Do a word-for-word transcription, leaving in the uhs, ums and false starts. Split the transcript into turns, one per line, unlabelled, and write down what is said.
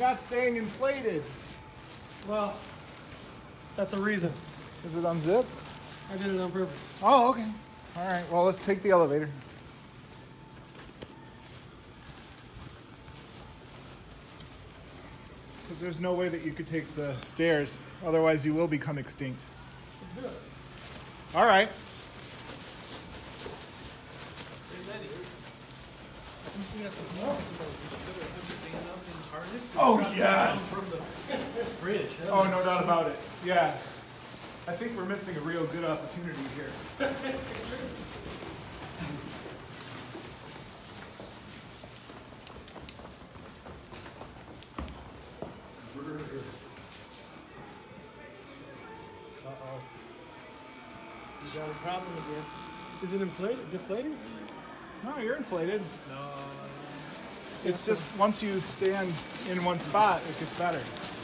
not staying inflated.
Well, that's a reason.
Is it unzipped?
I did it on purpose.
Oh, okay. All right, well, let's take the elevator. Because there's no way that you could take the stairs. Otherwise, you will become extinct.
Let's do it.
All right.
Since we have to move exposed, we should put everything up in harness.
Oh,
Drop it
yes.
down from the bridge. That
Oh,
was-
no doubt about it. Yeah. I think we're missing a real good opportunity here.
Uh-oh. You got a problem again. Is it inflated? Deflating?
No, you're inflated.
No.
It's just once you stand in one spot, it gets better.